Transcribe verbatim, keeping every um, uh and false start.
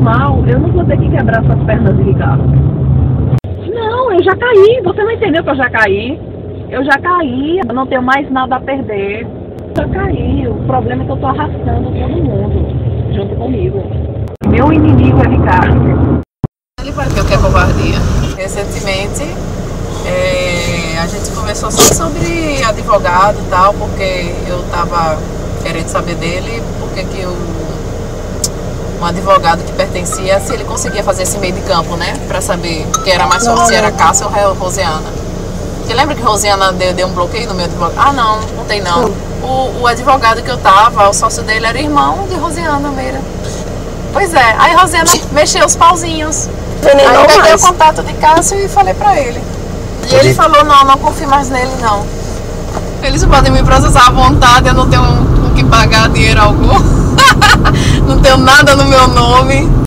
mal, eu não vou ter que quebrar suas pernas de carro. Não, eu já caí. Você não entendeu que eu já caí? Eu já caí, eu não tenho mais nada a perder. Eu já caí. O problema é que eu tô arrastando todo mundo junto comigo. Meu inimigo é Ricardo. Ele vai ver o que é covardia. Recentemente, é, a gente conversou só sobre advogado e tal, porque eu tava querendo saber dele, porque que o, um advogado que pertencia, se ele conseguia fazer esse meio de campo, né? Pra saber quem era mais forte, se era Cássia ou Rosiana. Você lembra que Rosiana deu, deu um bloqueio no meu advogado? Ah, não, não tem não. O, o advogado que eu tava, o sócio dele era irmão de Rosiana Meira. Pois é, aí Rosiana mexeu os pauzinhos. Aí eu peguei mais o contato de Cássio e falei pra ele. E Pode ele ir. falou, não, não confio mais nele não. Eles podem me processar à vontade, eu não tenho o que pagar dinheiro algum. Não tenho nada no meu nome.